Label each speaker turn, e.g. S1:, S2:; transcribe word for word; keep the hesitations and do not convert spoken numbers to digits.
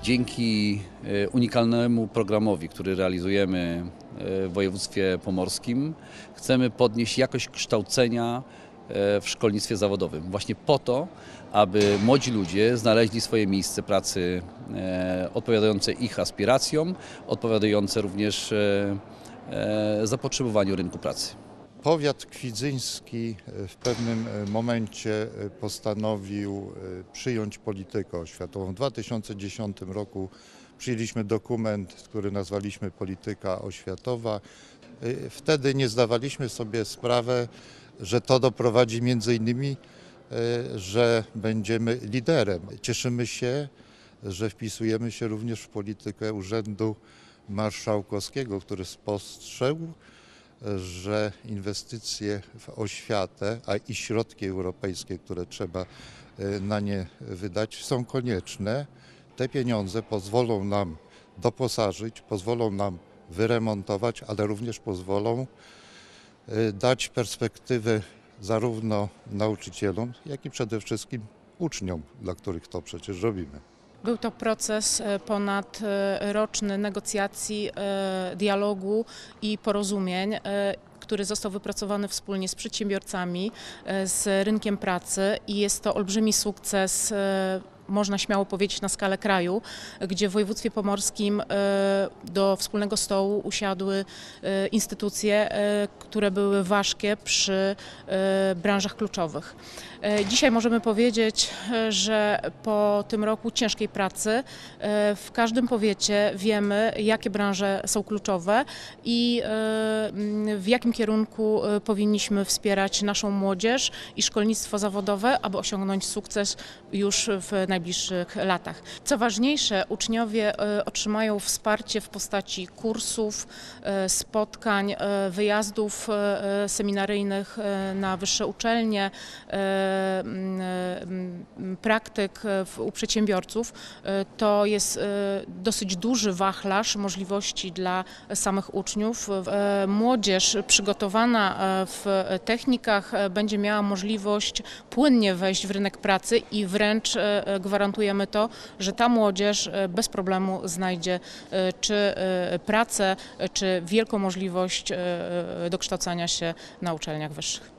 S1: Dzięki unikalnemu programowi, który realizujemy w województwie pomorskim, chcemy podnieść jakość kształcenia w szkolnictwie zawodowym. Właśnie po to, aby młodzi ludzie znaleźli swoje miejsce pracy odpowiadające ich aspiracjom, odpowiadające również zapotrzebowaniu rynku pracy.
S2: Powiat kwidzyński w pewnym momencie postanowił przyjąć politykę oświatową. W dwa tysiące dziesiątym roku przyjęliśmy dokument, który nazwaliśmy Polityka Oświatowa. Wtedy nie zdawaliśmy sobie sprawy, że to doprowadzi między innymi, że będziemy liderem. Cieszymy się, że wpisujemy się również w politykę Urzędu Marszałkowskiego, który spostrzegł, że inwestycje w oświatę, a i środki europejskie, które trzeba na nie wydać, są konieczne. Te pieniądze pozwolą nam doposażyć, pozwolą nam wyremontować, ale również pozwolą dać perspektywę zarówno nauczycielom, jak i przede wszystkim uczniom, dla których to przecież robimy.
S3: Był to proces ponadroczny negocjacji, dialogu i porozumień, który został wypracowany wspólnie z przedsiębiorcami, z rynkiem pracy i jest to olbrzymi sukces, można śmiało powiedzieć, na skalę kraju, gdzie w województwie pomorskim do wspólnego stołu usiadły instytucje, które były ważkie przy branżach kluczowych. Dzisiaj możemy powiedzieć, że po tym roku ciężkiej pracy w każdym powiecie wiemy, jakie branże są kluczowe i w jakim kierunku powinniśmy wspierać naszą młodzież i szkolnictwo zawodowe, aby osiągnąć sukces już w najbliższych latach. Co ważniejsze, uczniowie otrzymają wsparcie w postaci kursów, spotkań, wyjazdów seminaryjnych na wyższe uczelnie, praktyk u przedsiębiorców. To jest dosyć duży wachlarz możliwości dla samych uczniów. Młodzież przygotowana w technikach będzie miała możliwość płynnie wejść w rynek pracy i wręcz gwarantujemy to, że ta młodzież bez problemu znajdzie czy pracę, czy wielką możliwość dokształcania się na uczelniach wyższych.